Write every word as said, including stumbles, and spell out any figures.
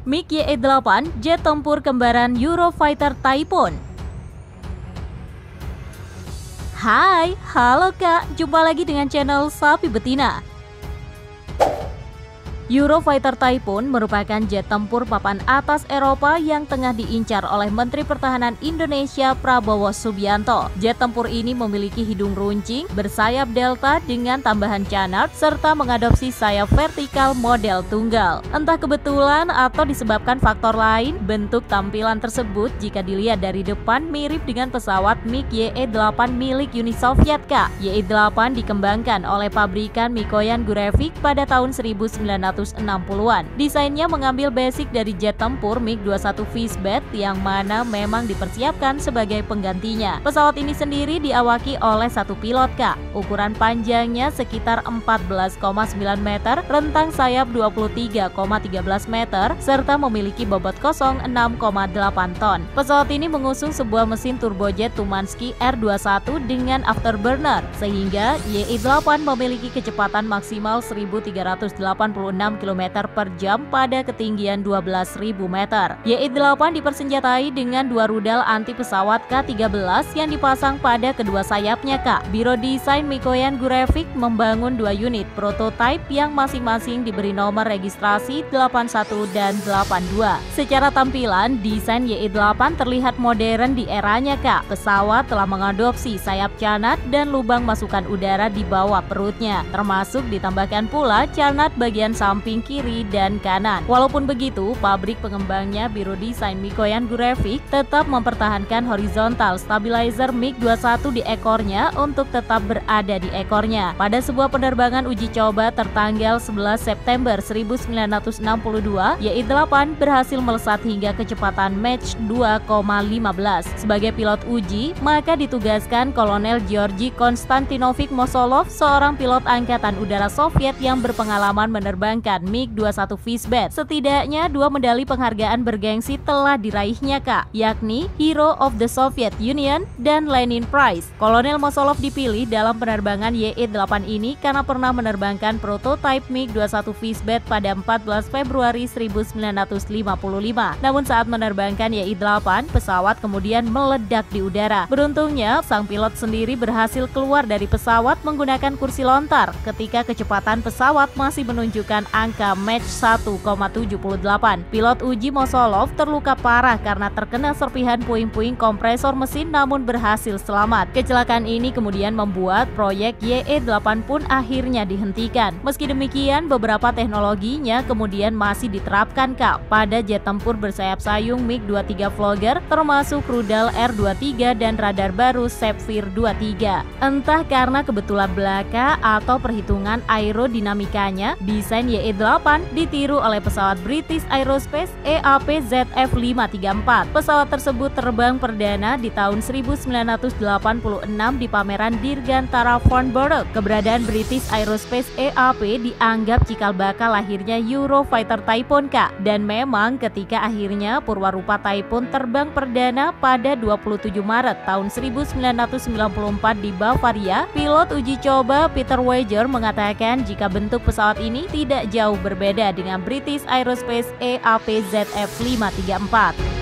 MiG Y E delapan, jet tempur kembaran Eurofighter Typhoon. Hai, halo Kak, jumpa lagi dengan channel Sapi Betina. Eurofighter Typhoon merupakan jet tempur papan atas Eropa yang tengah diincar oleh Menteri Pertahanan Indonesia Prabowo Subianto. Jet tempur ini memiliki hidung runcing, bersayap delta dengan tambahan canard, serta mengadopsi sayap vertikal model tunggal. Entah kebetulan atau disebabkan faktor lain, bentuk tampilan tersebut jika dilihat dari depan mirip dengan pesawat MiG Y E delapan milik Uni Soviet Kak. Y E delapan dikembangkan oleh pabrikan Mikoyan Gurevik pada tahun seribu sembilan ratus enam puluhan. Desainnya mengambil basic dari jet tempur MiG dua puluh satu Fishbat yang mana memang dipersiapkan sebagai penggantinya. Pesawat ini sendiri diawaki oleh satu pilot Kak. Ukuran panjangnya sekitar empat belas koma sembilan meter, rentang sayap dua puluh tiga koma satu tiga meter, serta memiliki bobot kosong enam koma delapan ton. Pesawat ini mengusung sebuah mesin turbojet Tumansky R dua puluh satu dengan afterburner, sehingga Y E delapan memiliki kecepatan maksimal seribu tiga ratus delapan puluh enam kilometer per jam pada ketinggian dua belas ribu meter. Y E delapan dipersenjatai dengan dua rudal anti pesawat K tiga belas yang dipasang pada kedua sayapnya Kak. Biro Desain Mikoyan Gurevik membangun dua unit prototipe yang masing-masing diberi nomor registrasi delapan satu dan delapan dua. Secara tampilan, desain Y E delapan terlihat modern di eranya Kak. Pesawat telah mengadopsi sayap canard dan lubang masukan udara di bawah perutnya, termasuk ditambahkan pula canard bagian samping kiri dan kanan. Walaupun begitu, pabrik pengembangnya Biro Desain Mikoyan Gurevik tetap mempertahankan horizontal stabilizer MiG dua puluh satu di ekornya untuk tetap berada di ekornya. Pada sebuah penerbangan uji coba tertanggal sebelas September seribu sembilan ratus enam puluh dua, Y E delapan berhasil melesat hingga kecepatan Mach dua koma lima belas. Sebagai pilot uji, maka ditugaskan Kolonel Georgi Konstantinovic Mosolov, seorang pilot angkatan udara Soviet yang berpengalaman menerbangkan MiG dua puluh satu Fishbat. Setidaknya dua medali penghargaan bergengsi telah diraihnya Kak, yakni Hero of the Soviet Union dan Lenin Prize. Kolonel Mosolov dipilih dalam penerbangan Y E delapan ini karena pernah menerbangkan prototipe MiG dua puluh satu Fishbat pada empat belas Februari seribu sembilan ratus lima puluh lima. Namun saat menerbangkan Y E delapan, pesawat kemudian meledak di udara. Beruntungnya, sang pilot sendiri berhasil keluar dari pesawat menggunakan kursi lontar ketika kecepatan pesawat masih menunjukkan angka Mach satu koma tujuh delapan. Pilot uji Mosolov terluka parah karena terkena serpihan puing-puing kompresor mesin namun berhasil selamat. Kecelakaan ini kemudian membuat proyek Y E delapan pun akhirnya dihentikan. Meski demikian, beberapa teknologinya kemudian masih diterapkan Kak pada jet tempur bersayap sayung MiG dua puluh tiga Flogger, termasuk rudal R dua puluh tiga dan radar baru Sapphire dua puluh tiga. Entah karena kebetulan belaka atau perhitungan aerodinamikanya, desain Y E delapan ditiru oleh pesawat British Aerospace E A P Z F lima tiga empat. Pesawat tersebut terbang perdana di tahun seribu sembilan ratus delapan puluh enam di pameran Dirgantara Farnborough. Keberadaan British Aerospace E A P dianggap cikal bakal lahirnya Eurofighter Typhoon Kak. Dan memang ketika akhirnya Purwarupa Typhoon terbang perdana pada dua puluh tujuh Maret tahun seribu sembilan ratus sembilan puluh empat di Bavaria, pilot uji coba Peter Wager mengatakan jika bentuk pesawat ini tidak jauh berbeda dengan British Aerospace E A P Z F lima tiga empat.